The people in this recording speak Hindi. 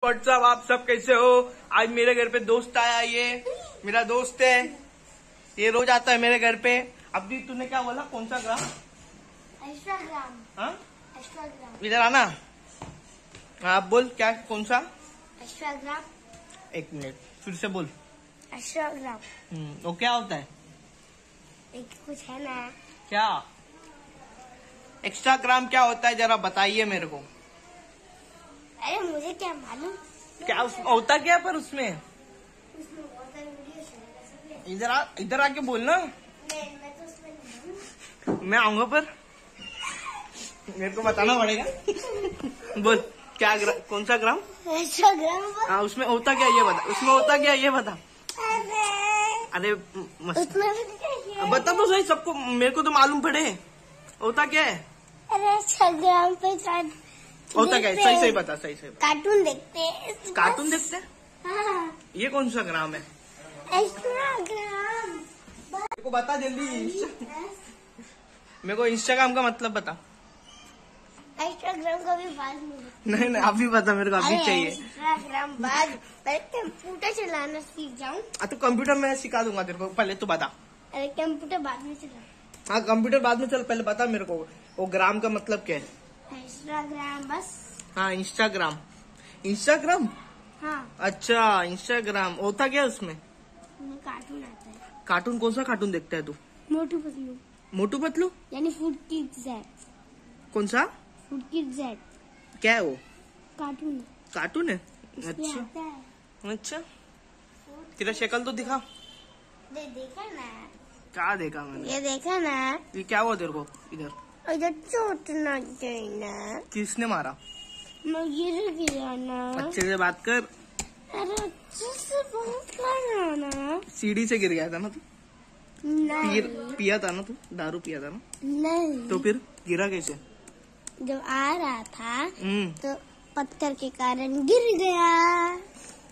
व्हाट्सअप, आप सब कैसे हो। आज मेरे घर पे दोस्त आया, ये मेरा दोस्त है, ये रोज आता है मेरे घर पे। अभी तूने क्या बोला, कौन सा ग्राम? इंस्टाग्राम। हाँ, इंस्टाग्राम। इधर आना। आप बोल, क्या, कौन सा? इंस्टाग्राम। एक मिनट, फिर से बोल। इंस्टाग्राम। वो क्या होता है? एक कुछ है ना। क्या इंस्टाग्राम क्या होता है, जरा बताइए मेरे को। अरे मुझे क्या मालूम। क्या होता क्या पर उसमें बहुत सारी वीडियो शेयर कर सकते हैं। इधर आके बोलना। मैं तो उसमें नहीं हूँ। मैं आऊंगा पर मेरे को बताना पड़ेगा। बोल, क्या कौन सा ग्राम? इंस्टाग्राम। हाँ, उसमें होता क्या ये बता, उसमें होता क्या ये बता। अरे उसमें बता तो सही सबको, मेरे को तो मालूम पड़े होता क्या है। अरे इंस्टाग्राम पे होता क्या है, सही सही बता, सही सही बता। कार्टून देखते हैं। कार्टून देखते हैं? हाँ, ये कौन सा ग्राम है? इंस्टाग्राम। मेरे को बता जल्दी। मेरे को इंस्टाग्राम का मतलब बता। इंस्टाग्राम का भी बाद में। नहीं अभी बता, मेरे को अभी चाहिए। इंस्टाग्राम बाद पहले कंप्यूटर चलाना सीख जाऊँ। तो कंप्यूटर में सिखा दूंगा तेरे को, पहले तू बता। अरे कंप्यूटर बाद में चला। हाँ, कंप्यूटर बाद में चल, पहले बता मेरे को वो ग्राम का मतलब क्या है। इंस्टाग्राम बस। हाँ, इंस्टाग्राम। इंस्टाग्राम, हाँ, अच्छा इंस्टाग्राम होता क्या उसमें? कार्टून आता है। कार्टून, कौन सा कार्टून देखता है तू? मोटू पतलू, मोटू पतलू? यानी फूड किड्स है। कौन सा? फूड किड्स है क्या है वो? कार्टून। कार्टून है? इसमें अच्छा आता है। अच्छा, तेरा शक्ल तो दिखा। देखा ना, क्या देखा मैंने? ये देखा ना। ये क्या हुआ तेरे को इधर? इधर चोट ना देना। किसने मारा? मैं गिर गया ना। अच्छे से बात कर। अरे अच्छे से बात कर ना। सीढ़ी से गिर गया था ना तू? नहीं पिया था ना तू? दारू पिया था ना? नहीं, तो फिर गिरा कैसे? जब आ रहा था हम्म, तो पत्थर के कारण गिर गया।